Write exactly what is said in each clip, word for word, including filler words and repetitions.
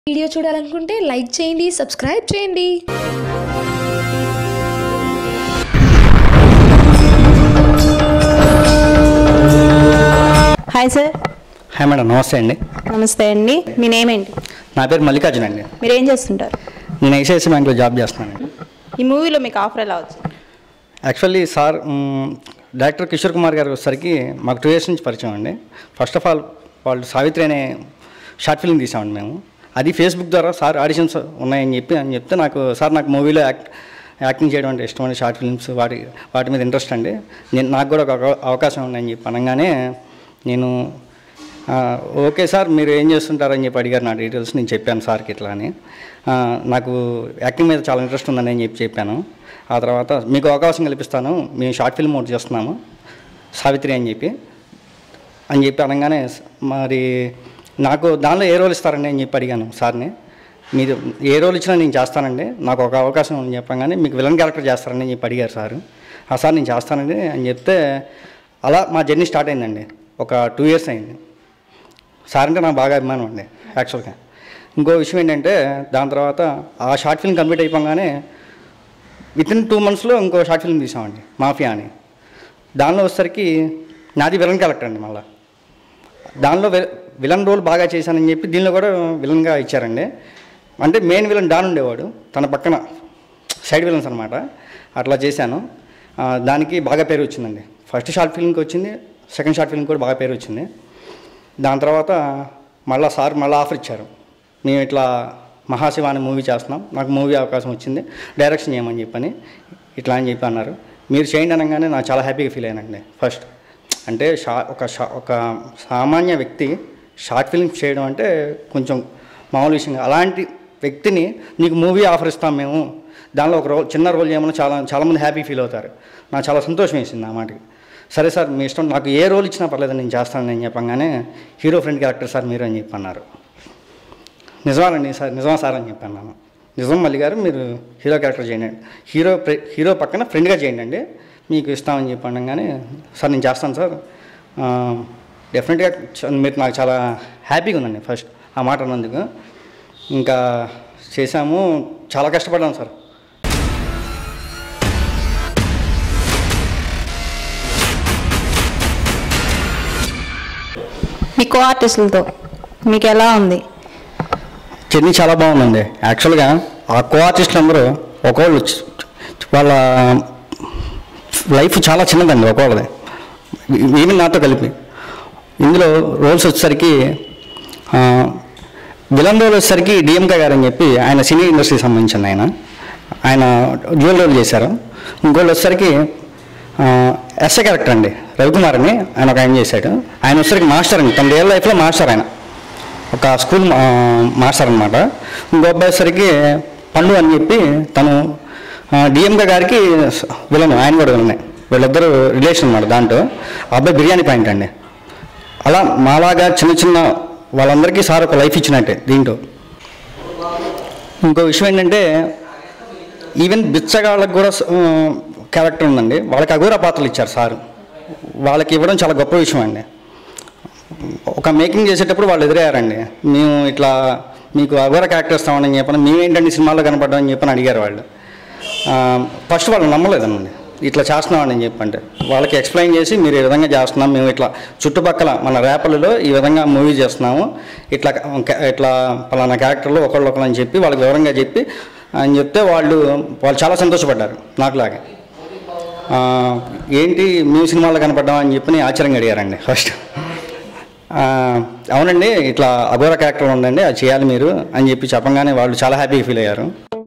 Video చూడాలనుకుంటే like చేయండి, subscribe చేయండి. Hi sir. హాయ్ మేడం, నమస్తే అండి. నమస్తే అండి. మీ నేమ్ ఏంటి? నా పేరు మల్లికార్జున్ అండి. మీరు ఏం చేస్తుంటారు? నేను ఐసిఐసి బ్యాంక్లో జాబ్ చేస్తున్నానండి. ఈ మూవీలో మీకు ఆఫర్ ఎలా వచ్చింది? Actually sir director Kishore Kumar గారు వచ్చేసరికి మాకు టూ ఇయర్స్ నుంచి పరిచయం అండి. ఫస్ట్ ఆఫ్ ఆల్ వాళ్ళు సావిత్రి అనే షార్ట్ ఫిల్మ్ తీసామండి మేము. అది ఫేస్బుక్ ద్వారా సార్ ఆడిషన్స్ ఉన్నాయని చెప్పి అని చెప్తే నాకు సార్ నాకు మూవీలో యాక్ట్ యాక్టింగ్ చేయడం అంటే ఇష్టం అండి, షార్ట్ ఫిల్మ్స్ వాటి వాటి మీద ఇంట్రెస్ట్ అండి. నేను నాకు కూడా ఒక అవకాశం ఉందని చెప్పి అనగానే నేను ఓకే సార్ మీరు ఏం చేస్తుంటారని చెప్పి అడిగారు నా డీటెయిల్స్. నేను చెప్పాను సార్కి ఇట్లా అని, నాకు యాక్టింగ్ మీద చాలా ఇంట్రెస్ట్ ఉందని చెప్పి చెప్పాను. ఆ తర్వాత మీకు అవకాశం కల్పిస్తాను, మేము షార్ట్ ఫిల్మ్ ఒకటి చేస్తున్నాము సావిత్రి అని చెప్పి అని చెప్పి అనగానే మరి నాకు దానిలో ఏ రోల్ ఇస్తారండి అని చెప్పి అడిగాను సార్ని. మీరు ఏ రోల్ ఇచ్చినా నేను చేస్తానండి, నాకు ఒక అవకాశం అని చెప్పగానే మీకు విలన్ క్యారెక్టర్ చేస్తారని చెప్పి అడిగారు సార్. ఆ సార్ నేను చేస్తానండి అని చెప్తే అలా మా జర్నీ స్టార్ట్ అయిందండి. ఒక టూ ఇయర్స్ అయింది. సార్ అంటే నాకు బాగా అభిమానం అండి యాక్చువల్గా. ఇంకో విషయం ఏంటంటే దాని తర్వాత ఆ షార్ట్ ఫిల్మ్ కంప్లీట్ అయిపోగానే విత్ ఇన్ టూ మంత్స్లో ఇంకో షార్ట్ ఫిల్మ్ తీసామండి, మాఫియా అని. దానిలో వచ్చేసరికి నాది విలన్ క్యారెక్టర్ అండి. మళ్ళీ దానిలో విలన్ రోల్ బాగా చేశానని చెప్పి దీనిలో కూడా విలన్గా ఇచ్చారండి. అంటే మెయిన్ విలన్ డాన్ ఉండేవాడు, తన పక్కన సైడ్ విలన్స్ అనమాట. అట్లా చేశాను. దానికి బాగా పేరు వచ్చిందండి. ఫస్ట్ షార్ట్ ఫిల్మ్కి వచ్చింది, సెకండ్ షార్ట్ ఫిల్మ్ కూడా బాగా పేరు వచ్చింది. దాని తర్వాత మళ్ళీ సార్ మళ్ళీ ఆఫర్ ఇచ్చారు, మేము ఇట్లా మహాశివ అనే మూవీ చేస్తున్నాం, నాకు మూవీ అవకాశం వచ్చింది, డైరెక్షన్ చేయమని చెప్పని ఇట్లా అని చెప్పి అన్నారు. మీరు చేయండి అనగానే నాకు చాలా హ్యాపీగా ఫీల్ అయ్యానండి. ఫస్ట్ అంటే షా ఒక షా ఒక సామాన్య వ్యక్తి షార్ట్ ఫిల్మ్స్ చేయడం అంటే కొంచెం మామూలు విషయం. అలాంటి వ్యక్తిని నీకు మూవీ ఆఫర్ ఇస్తాం మేము, దానిలో ఒక రోల్ చిన్న రోల్ చేయమని చాలా చాలామంది హ్యాపీ ఫీల్ అవుతారు. నాకు చాలా సంతోషం వేసింది ఆ మాటకి. సరే సార్ మీ ఇష్టం, నాకు ఏ రోల్ ఇచ్చినా పర్లేదు నేను చేస్తాను అని చెప్పగానే హీరో ఫ్రెండ్ క్యారెక్టర్ సార్ మీరు అని చెప్పి అన్నారు. నిజమానండి సార్, నిజమా సార్ అని చెప్పి అన్నాను. నిజం మల్లి గారు, మీరు హీరో క్యారెక్టర్ చేయండి, హీరో హీరో పక్కన ఫ్రెండ్గా చేయండి అండి, మీకు ఇస్తామని చెప్పి అనగానే సార్ నేను చేస్తాను సార్, డెఫినెట్గా మీరు నాకు చాలా హ్యాపీగా ఉందండి ఫస్ట్ ఆ మాట అన్నందుకు. ఇంకా చేశాము, చాలా కష్టపడ్డాను సార్. మీ కో ఆర్టిస్టులతో మీకు ఎలా ఉంది? జర్నీ చాలా బాగుందండి. యాక్చువల్గా ఆ కో ఆర్టిస్టులు అందరూ ఒకళ్ళు వాళ్ళ లైఫ్ చాలా చిన్నదండి ఒకళ్ళది, ఈవెన్ నాతో కలిపి. ఇందులో రోల్స్ వచ్చేసరికి విలన్ రోల్ వచ్చేసరికి డిఎంకే గారు అని చెప్పి ఆయన సినీ ఇండస్ట్రీకి సంబంధించిన ఆయన ఆయన డ్యూయల్ రోల్ చేశారు. ఇంకోళ్ళు వచ్చేసరికి ఎస్ఏ క్యారెక్టర్ అండి రవికుమార్ అని ఆయన ఒక ఆయన చేశాడు. ఆయన వచ్చేసరికి మాస్టర్ అండి, తన రియల్ లైఫ్లో మాస్టర్, ఆయన ఒక స్కూల్ మాస్టర్ అనమాట. ఇంకో అబ్బాయి వచ్చేసరికి పండు అని చెప్పి తను డిఎంకే గారికి విలను, ఆయన కూడా విలనే. వీళ్ళిద్దరూ రిలేషన్ అన్నమాట. దాంట్లో అబ్బాయి బిర్యానీ పాయింట్ అండి. అలా మాలాగా చిన్న చిన్న వాళ్ళందరికీ సార్ ఒక లైఫ్ ఇచ్చినట్టే దీంట్లో. ఇంకో విషయం ఏంటంటే ఈవెన్ బిచ్చగాళ్ళకి కూడా క్యారెక్టర్ ఉందండి, వాళ్ళకి అఘోర పాత్రలు ఇచ్చారు సార్. వాళ్ళకి ఇవ్వడం చాలా గొప్ప విషయం అండి. ఒక మేకింగ్ చేసేటప్పుడు వాళ్ళు ఎదురయ్యారండి, మేము ఇట్లా మీకు అఘోర క్యారెక్టర్ ఇస్తామని చెప్పని, మేమేంటండి సినిమాలో కనపడ్డామని చెప్పని అడిగారు వాళ్ళు. ఫస్ట్ వాళ్ళు నమ్మలేదండి ఇట్లా చేస్తున్నామని చెప్పంటే, వాళ్ళకి ఎక్స్ప్లెయిన్ చేసి మీరు ఈ విధంగా చేస్తున్నాం, మేము ఇట్లా చుట్టుపక్కల మన రేపల్లో ఈ విధంగా మూవీ చేస్తున్నాము, ఇట్లా ఇట్లా పలానా క్యారెక్టర్లో ఒకళ్ళు ఒకళ్ళు అని చెప్పి వాళ్ళకి వివరంగా చెప్పి అని చెప్తే వాళ్ళు వాళ్ళు చాలా సంతోషపడ్డారు నాకులాగా. ఏంటి మేము సినిమాలో కనపడ్డామని చెప్పి ఆశ్చర్యంగా అడిగారండి ఫస్ట్. అవునండి ఇట్లా అఘోర క్యారెక్టర్ ఉందండి, అది చేయాలి మీరు అని చెప్పి చెప్పగానే వాళ్ళు చాలా హ్యాపీగా ఫీల్ అయ్యారు.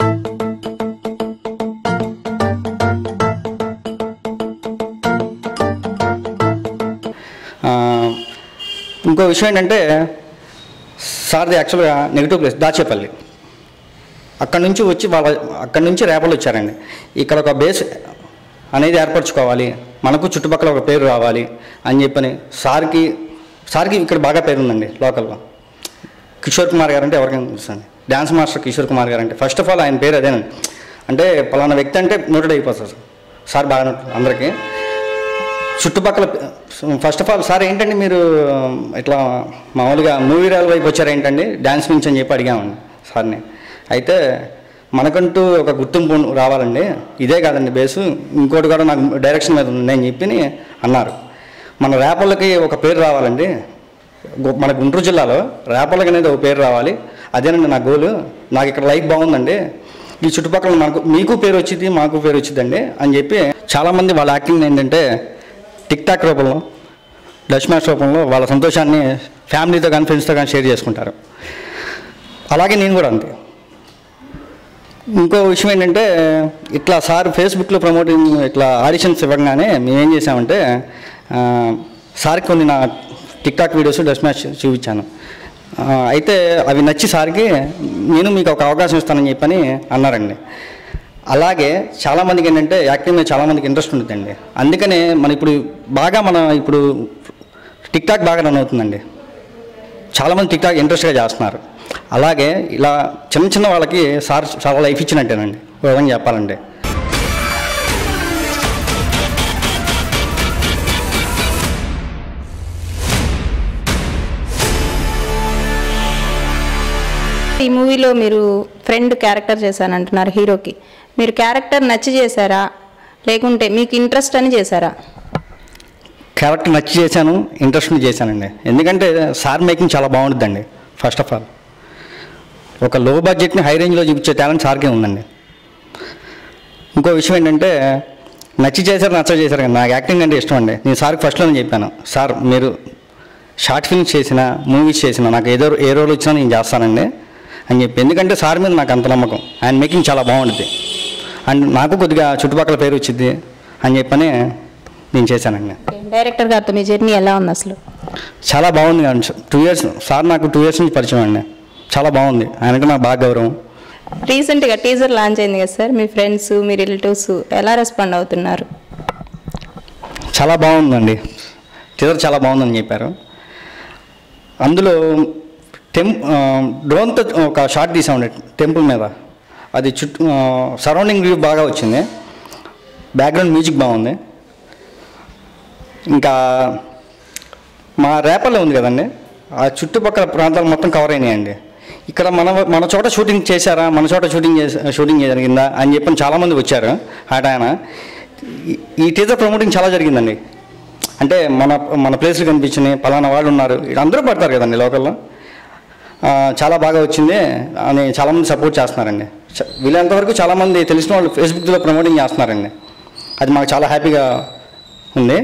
ఇంకో విషయం ఏంటంటే సార్ది యాక్చువల్గా నెగిటివ్ ప్లేస్ దాచేపల్లి, అక్కడి నుంచి వచ్చి వాళ్ళ అక్కడి నుంచి రేపలు వచ్చారండి. ఇక్కడ ఒక బేస్ అనేది ఏర్పరచుకోవాలి, మనకు చుట్టుపక్కల ఒక పేరు రావాలి అని చెప్పని సార్కి సార్కి ఇక్కడ బాగా పేరు ఉందండి లోకల్లో. కిషోర్ కుమార్ గారు అంటే ఎవరికైనా తెలుసండి, డ్యాన్స్ మాస్టర్ కిషోర్ కుమార్ గారు అంటే ఫస్ట్ ఆఫ్ ఆల్ ఆయన పేరు అదేనండి. అంటే పలానా వ్యక్తి అంటే నోటెడ్ అయిపోతుంది సార్ బాగా అందరికీ. చుట్టుపక్కల ఫస్ట్ ఆఫ్ ఆల్ సార్ ఏంటంటే మీరు ఇట్లా మామూలుగా మూవీ రాల్ వైపు వచ్చారు ఏంటండి డ్యాన్స్ నుంచి అని చెప్పి అడిగామండి సార్ని. అయితే మనకంటూ ఒక గుర్తింపు రావాలండి, ఇదే కాదండి బేసు, ఇంకోటి కూడా నాకు డైరెక్షన్ మీద ఉంది అని చెప్పి అన్నారు. మన ర్యాపర్లకి ఒక పేరు రావాలండి, మన గుంటూరు జిల్లాలో ర్యాపర్లకి అనేది ఒక పేరు రావాలి, అదేనండి నా గోలు. నాకు ఇక్కడ లైఫ్ బాగుందండి, ఈ చుట్టుపక్కల మనకు మీకు పేరు వచ్చింది మాకు పేరు వచ్చిందండి అని చెప్పి చాలామంది వాళ్ళ యాక్టింగ్ ఏంటంటే టిక్ టాక్ రూపంలో డచ్ మ్యాచ్ రూపంలో వాళ్ళ సంతోషాన్ని ఫ్యామిలీతో కానీ ఫ్రెండ్స్తో కానీ షేర్ చేసుకుంటారు. అలాగే నేను కూడా అంతే. ఇంకో విషయం ఏంటంటే ఇట్లా సార్ ఫేస్బుక్లో ప్రమోటింగ్ ఇట్లా ఆడిషన్స్ ఇవ్వగానే మేమేం చేసామంటే సార్కి కొన్ని నా టిక్ టాక్ వీడియోస్ డచ్ మ్యాచ్ చూపించాను. అయితే అవి నచ్చి సార్కి నేను మీకు ఒక అవకాశం ఇస్తానని చెప్పని అన్నారండి. అలాగే చాలామందికి ఏంటంటే యాక్టింగ్ మీద చాలామందికి ఇంట్రెస్ట్ ఉంటుందండి, అందుకనే మన ఇప్పుడు బాగా మన ఇప్పుడు టిక్ టాక్ బాగా రన్ అవుతుందండి, చాలామంది టిక్ టాక్ ఇంట్రెస్ట్గా చేస్తున్నారు. అలాగే ఇలా చిన్న చిన్న వాళ్ళకి సార్ చాలా లైఫ్ ఇచ్చినట్టేనండి ఒక విధంగా చెప్పాలంటే. ఈ మూవీలో మీరు ఫ్రెండ్ క్యారెక్టర్ చేశానంటున్నారు హీరోకి, మీరు క్యారెక్టర్ నచ్చి చేశారా లేకుంటే మీకు ఇంట్రెస్ట్ అని చేశారా? క్యారెక్టర్ నచ్చి చేశాను, ఇంట్రెస్ట్ని చేశానండి. ఎందుకంటే సార్ మేకింగ్ చాలా బాగుంటుందండి. ఫస్ట్ ఆఫ్ ఆల్ ఒక లో బడ్జెట్ని హై రేంజ్లో చూపించే టాలెంట్ సార్కే ఉందండి. ఇంకో విషయం ఏంటంటే నచ్చి చేశారు నచ్చ చేశారు కానీ నాకు యాక్టింగ్ అంటే ఇష్టం అండి. నేను సార్కి ఫస్ట్లోనే చెప్పాను, సార్ మీరు షార్ట్ ఫిల్మ్స్ చేసినా మూవీస్ చేసినా నాకు ఏదో ఏ రోల్ వచ్చినా నేను చేస్తానండి అని చెప్పి. ఎందుకంటే సార్ మీద నాకు అంత నమ్మకం, ఆయన మేకింగ్ చాలా బాగుంటుంది అండ్ నాకు కొద్దిగా చుట్టుపక్కల పేరు వచ్చింది అని చెప్పని నేను చేశానండి. డైరెక్టర్ గారితో మీ జర్నీ ఎలా ఉంది అసలు? చాలా బాగుంది కానీ టూ ఇయర్స్ సార్ నాకు టూ ఇయర్స్ నుంచి పరిచయం అండి, చాలా బాగుంది, ఆయనకు నాకు బాగా గౌరవం. రీసెంట్గా టీజర్ లాంచ్ అయింది కదా సార్, మీ ఫ్రెండ్స్ మీ రిలేటివ్స్ ఎలా రెస్పాండ్ అవుతున్నారు? చాలా బాగుందండి, టీజర్ చాలా బాగుందని చెప్పారు. అందులో టెం డ్రోన్తో ఒక షాట్ తీసామండి టెంపుల్ మీద, అది చుట్టూ సరౌండింగ్ వ్యూ బాగా వచ్చింది, బ్యాక్గ్రౌండ్ మ్యూజిక్ బాగుంది. ఇంకా మా రేపర్లో ఉంది కదండి, ఆ చుట్టుపక్కల ప్రాంతాలు మొత్తం కవర్ అయినాయండి. ఇక్కడ మన మన చోట షూటింగ్ చేశారా, మన చోట షూటింగ్ చేసా షూటింగ్ జరిగిందా అని చెప్పి చాలామంది వచ్చారు. ఆట ఆయన ఈ టీజర్ ప్రమోటింగ్ చాలా జరిగిందండి, అంటే మన మన ప్లేస్లు కనిపించినాయి, పలానా వాళ్ళు ఉన్నారు, అందరూ పడతారు కదండి లోకల్లో, చాలా బాగా వచ్చింది అని చాలామంది సపోర్ట్ చేస్తున్నారండి. వీళ్ళంతవరకు చాలామంది తెలిసిన వాళ్ళు ఫేస్బుక్లో ప్రమోటింగ్ చేస్తున్నారండి, అది మాకు చాలా హ్యాపీగా ఉంది.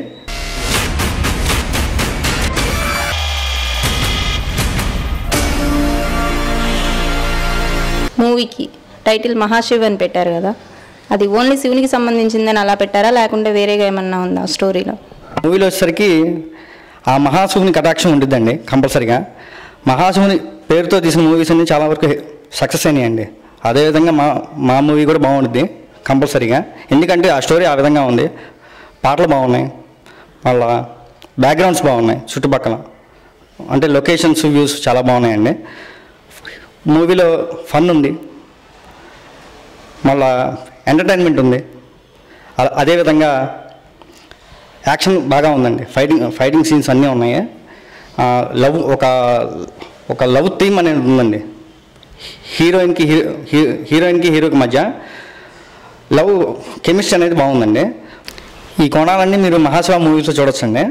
మూవీకి టైటిల్ మహాశివ్ అని పెట్టారు కదా, అది ఓన్లీ శివునికి సంబంధించిందని అలా పెట్టారా లేకుంటే వేరేగా ఏమన్నా ఉందా స్టోరీలో? మూవీలో వచ్చేసరికి ఆ మహాశివుని కటాక్షం ఉంటుందండి కంపల్సరిగా. మహాశివుని పేరుతో తీసిన మూవీస్ అన్ని చాలా వరకు సక్సెస్ అయినాయండి. అదేవిధంగా మా మా మూవీ కూడా బాగుంటుంది కంపల్సరీగా, ఎందుకంటే ఆ స్టోరీ ఆ విధంగా ఉంది, పాటలు బాగున్నాయి, వాళ్ళ బ్యాక్గ్రౌండ్స్ బాగున్నాయి, చుట్టుపక్కల అంటే లొకేషన్స్ వ్యూస్ చాలా బాగున్నాయండి. మూవీలో ఫన్ ఉంది, మళ్ళా ఎంటర్టైన్మెంట్ ఉంది, అదేవిధంగా యాక్షన్ బాగా ఉందండి, ఫైటింగ్ ఫైటింగ్ సీన్స్ అన్నీ ఉన్నాయి. లవ్ ఒక ఒక లవ్ థీమ్ అనేది ఉందండి, హీరోయిన్కి హీరో హీరోయిన్కి హీరోకి మధ్య లవ్ కెమిస్ట్రీ అనేది బాగుందండి. ఈ కోణాలన్నీ మీరు మహాశివ మూవీస్లో చూడొచ్చండి.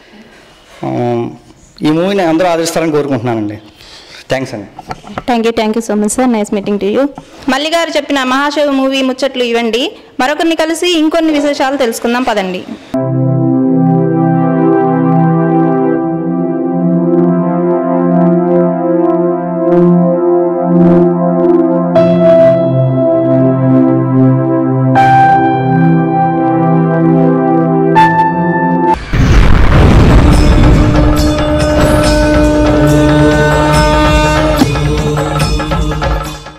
ఈ మూవీని అందరూ ఆదరిస్తారని కోరుకుంటున్నానండి. థ్యాంక్స్ అండి. Thank you thank you so much sir, nice meeting to you. Malli garu చెప్పిన మహాశివ మూవీ ముచ్చట్లు ఇవ్వండి, మరొకరిని కలిసి ఇంకొన్ని విశేషాలు తెలుసుకుందాం పదండి. Thank you.